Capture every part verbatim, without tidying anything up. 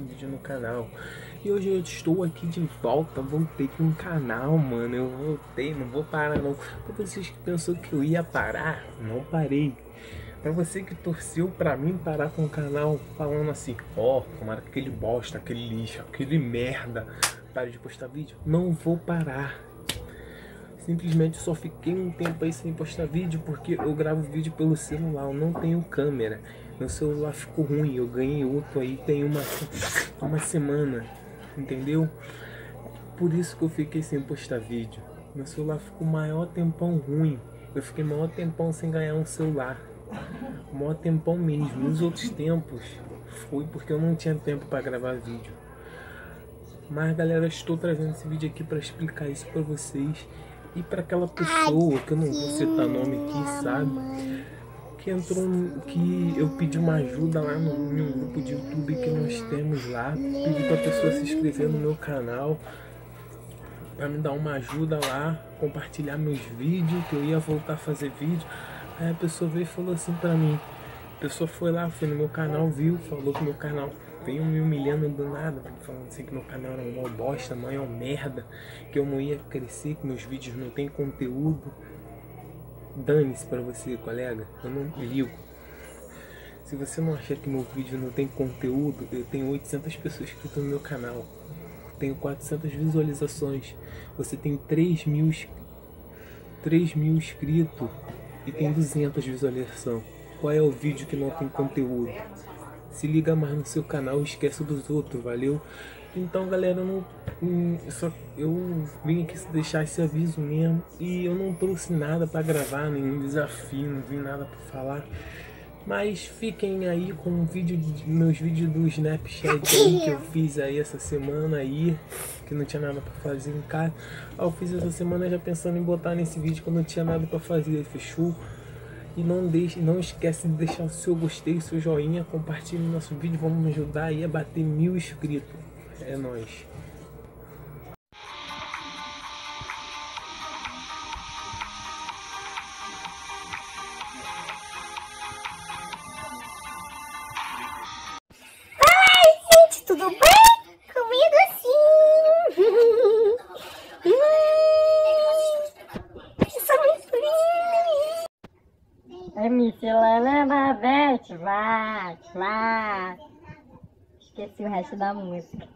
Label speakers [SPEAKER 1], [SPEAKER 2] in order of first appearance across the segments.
[SPEAKER 1] vídeo no canal. E hoje eu estou aqui de volta, voltei com o canal, mano. Eu voltei, não vou parar não. Pra vocês que pensou que eu ia parar, não parei. Pra você que torceu pra mim parar com o canal, falando assim, ó, oh, tomara que aquele bosta, aquele lixo, aquele merda pare de postar vídeo, não vou parar. Simplesmente só fiquei um tempo aí sem postar vídeo porque eu gravo vídeo pelo celular, eu não tenho câmera. Meu celular ficou ruim, eu ganhei outro aí tem uma, uma semana, entendeu? Por isso que eu fiquei sem postar vídeo. Meu celular ficou maior tempão ruim, eu fiquei maior tempão sem ganhar um celular. Maior tempão mesmo. Nos outros tempos foi porque eu não tinha tempo para gravar vídeo. Mas galera, eu estou trazendo esse vídeo aqui para explicar isso para vocês. E para aquela pessoa, que eu não vou citar nome aqui, sabe? Que entrou, que eu pedi uma ajuda lá no meu grupo de YouTube que nós temos lá. Pedi para a pessoa se inscrever no meu canal, para me dar uma ajuda lá, compartilhar meus vídeos, que eu ia voltar a fazer vídeo. Aí a pessoa veio e falou assim pra mim. A pessoa foi lá, foi no meu canal, viu, falou que meu canal veio me humilhando do nada, falando assim que meu canal era uma bosta, maior merda, que eu não ia crescer, que meus vídeos não tem conteúdo. Dane-se pra você, colega, eu não ligo. Se você não achar que meu vídeo não tem conteúdo, eu tenho oitocentas pessoas inscritas no meu canal, tenho quatrocentas visualizações, você tem três mil inscritos e tem duzentas visualizações. Qual é o vídeo que não tem conteúdo? Se liga mais no seu canal e esquece dos outros, valeu? Então galera, eu, não, hum, só, eu vim aqui deixar esse aviso mesmo. E eu não trouxe nada para gravar, nenhum desafio, não vim nada para falar. Mas fiquem aí com um vídeo, meus vídeos do Snapchat aí, que eu fiz aí essa semana aí, que não tinha nada pra fazer em casa. Eu fiz essa semana já pensando em botar nesse vídeo que eu não tinha nada pra fazer, fechou? E não, deixe, não esquece de deixar o seu gostei, o seu joinha, compartilhe o nosso vídeo, vamos me ajudar aí a bater mil inscritos. É nóis.
[SPEAKER 2] Tudo bem? Comigo sim! Eu sou muito linda! A miscelânea da Beth, vai, vai! Esqueci o resto da música.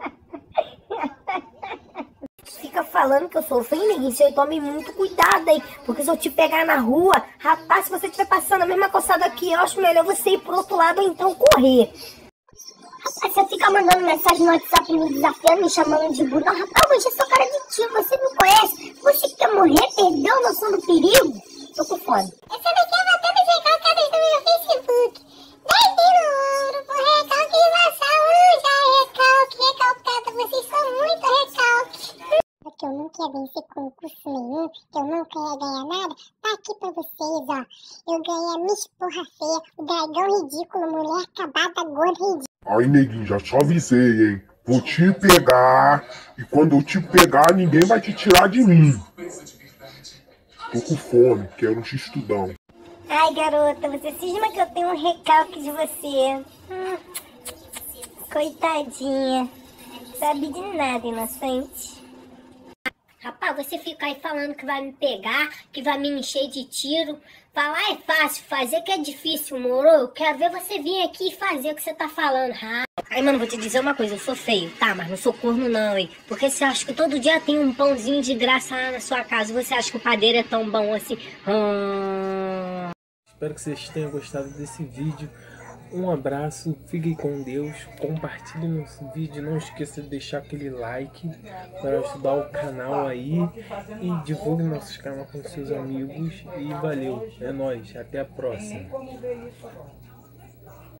[SPEAKER 2] Fica falando que eu sou feia, você tome muito cuidado aí, porque se eu te pegar na rua, rapaz, se você estiver passando a mesma calçada aqui, eu acho melhor você ir pro outro lado ou então correr. Rapaz, você fica mandando mensagem no WhatsApp me desafiando, me chamando de burro. Rapaz, hoje eu sou cara de tio, você me conhece. Você quer morrer, perdeu a noção do perigo? Tô com fome. Essa daqui é batendo os recalcados do meu Facebook. dez mil ouro por recalque na saúde. Recalque, recalcada, vocês são muito recalque. Porque eu não quero vencer concurso nenhum, que eu não quero ganhar nada, tá aqui pra vocês, ó. Eu ganhei a Miss Porra Feia, o dragão ridículo, mulher acabada, gorda ridícula.
[SPEAKER 3] Aí, neguinho, já te avisei, hein? Vou te pegar, e quando eu te pegar, ninguém vai te tirar de mim. Tô com fome, quero um x-tudão.
[SPEAKER 2] Ai, garota, você cisma que eu tenho um recalque de você. Hum, coitadinha. Sabe de nada, inocente. Rapaz, você fica aí falando que vai me pegar, que vai me encher de tiro. Falar é fácil, fazer que é difícil, moro? Eu quero ver você vir aqui e fazer o que você tá falando. Ah. Aí, mano, vou te dizer uma coisa, eu sou feio, tá? Mas não sou corno não, hein? Porque você acha que todo dia tem um pãozinho de graça lá na sua casa, você acha que o padeiro é tão bom assim? Hum...
[SPEAKER 1] Espero que vocês tenham gostado desse vídeo. Um abraço, fiquem com Deus, compartilhe nosso vídeo, não esqueça de deixar aquele like para ajudar o canal aí e divulgue nosso canal com seus amigos e valeu, é nóis, até a próxima.